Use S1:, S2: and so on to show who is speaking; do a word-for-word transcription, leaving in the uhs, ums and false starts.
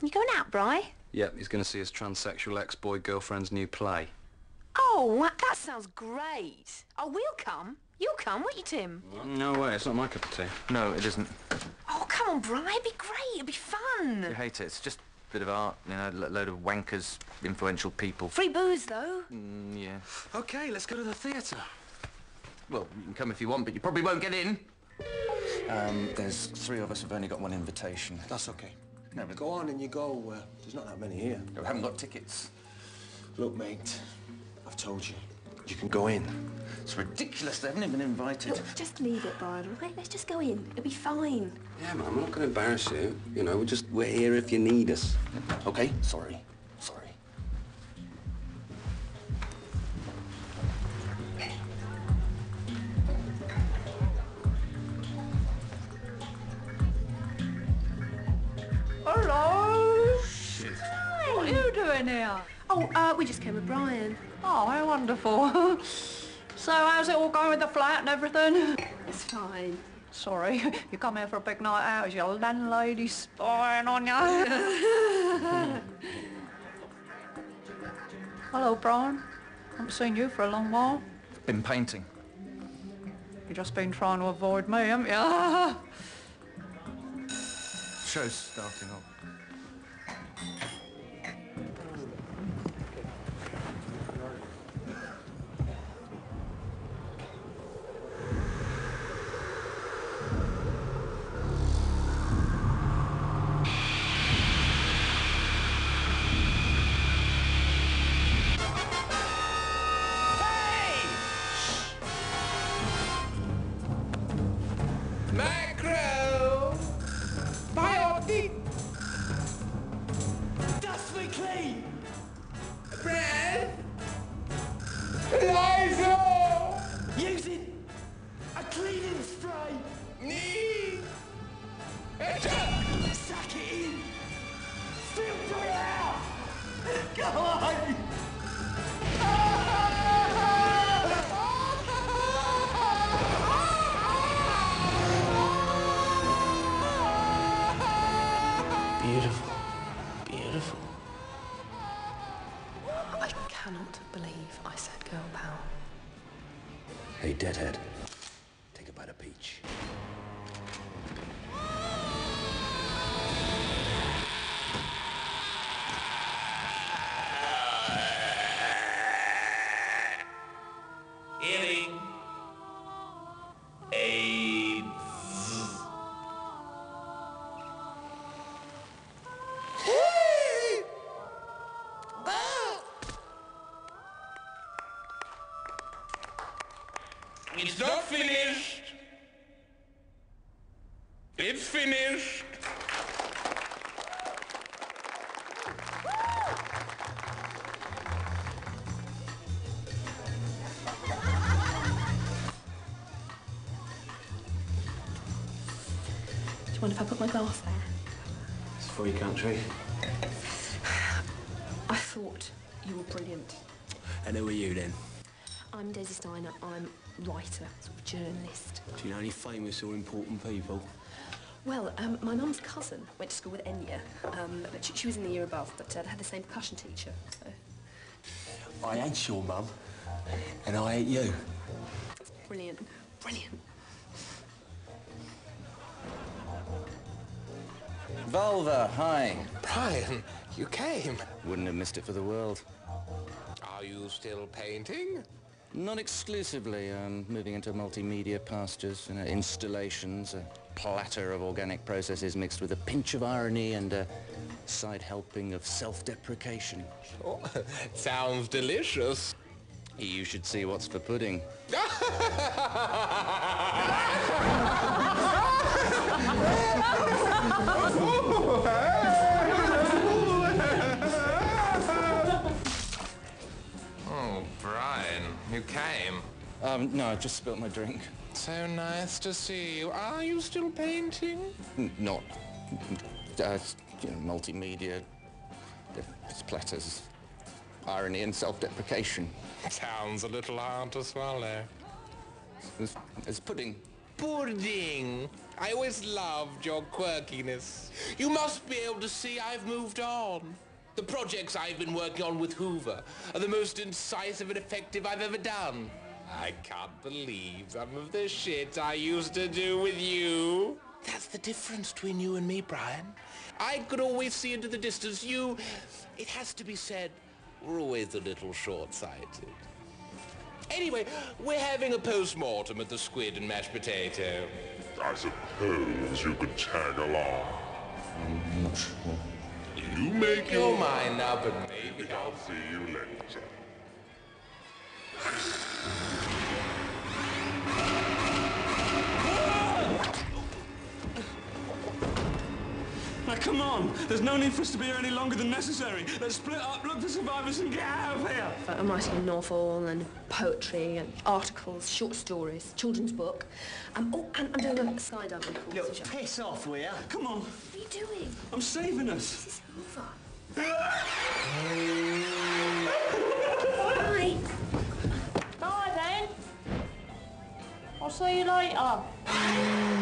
S1: You going out, Bri?
S2: Yep, he's going to see his transsexual ex-boy girlfriend's new play.
S1: Oh, that, that sounds great. Oh, we'll come. You'll come, won't you, Tim?
S2: No way, it's not my cup of tea.
S3: No, it isn't.
S1: Oh, come on, Bri, it'd be great, it'd be fun.
S3: You hate it. It's just a bit of art, you know, a load of wankers, influential people.
S1: Free booze, though.
S3: Mm, yeah.
S2: OK, let's go to the theatre.
S3: Well, you can come if you want, but you probably won't get in. Um, there's three of us who've only got one invitation.
S4: That's okay.
S3: No, but...
S4: Go on and you go. Uh, there's not that many here.
S3: We haven't got tickets.
S4: Look, mate, I've told you. You can go in.
S3: It's ridiculous. They haven't even invited.
S1: Look, just leave it, Brian, all right? Let's just go in. It'll be fine.
S2: Yeah, Mum, we're not going to embarrass you. You know, we're just, we're here if you need us.
S4: Okay? Sorry. Sorry.
S5: Hello.
S2: Shit.
S5: Hi. What are you doing here?
S1: Oh, uh, we just came with Brian.
S5: Oh, how wonderful. So, how's it all going with the flat and everything?
S1: It's fine.
S5: Sorry, you come here for a big night out. Is your landlady spying on you? Hello, Brian. Haven't seen you for a long while.
S3: Been painting.
S5: You've just been trying to avoid me, haven't you?
S3: Show's starting up.
S6: Macro! Biotic! Dust me clean! Breath! Lysol! Using a cleaning spray! Knee! Suck it in! Filter it out! Go on!
S4: Beautiful. Beautiful.
S1: I cannot believe I said girl power.
S4: Hey, deadhead. Take a bite of peach.
S6: Eating AIDS. It's not finished. It's finished.
S1: Do you mind if I put my glass there?
S4: It's for your country.
S1: I thought you were brilliant.
S4: And who are you, then?
S1: I'm Daisy Steiner. I'm writer, sort of journalist.
S4: Do you know any famous or important people?
S1: Well, um, my mum's cousin went to school with Enya. Um, but she, she was in the year above, but uh, they had the same percussion teacher. So.
S4: I hate your mum, and I hate you.
S1: Brilliant. Brilliant.
S3: Vulva, hi.
S6: Brian, you came.
S3: Wouldn't have missed it for the world.
S6: Are you still painting?
S3: Not exclusively. I'm moving into multimedia pastures, you know, installations, a platter of organic processes mixed with a pinch of irony and a side helping of self-deprecation.
S6: Oh, sounds delicious.
S3: You should see what's for pudding.
S6: Oh, Brian, you came.
S3: Um, no, I just spilt my drink.
S6: So nice to see you. Are you still painting?
S3: N not. Uh, you know, multimedia, uh, splatters, irony and self-deprecation.
S6: Sounds a little hard to swallow.
S3: It's, it's pudding.
S7: pudding. I always loved your quirkiness. You must be able to see I've moved on. The projects I've been working on with Hoover are the most incisive and effective I've ever done. I can't believe some of the shit I used to do with you. That's the difference between you and me, Brian. I could always see into the distance. You, it has to be said, were always a little short-sighted. Anyway, we're having a post-mortem at the squid and mashed potato.
S8: I suppose you could tag along. You make
S7: your mind up and maybe
S8: I'll see you later.
S6: Now, come on. There's no need for us to be here any longer than necessary. Let's split up, look for survivors, and get out of here.
S1: I'm writing a novel and poetry and articles, short stories, children's book. Um, oh, and I'm doing a skydiving course.
S6: Look, piss off, will ya? Come on.
S1: What are you doing?
S6: I'm saving us.
S1: This is Hoover. Bye.
S5: Bye then. I'll see you later.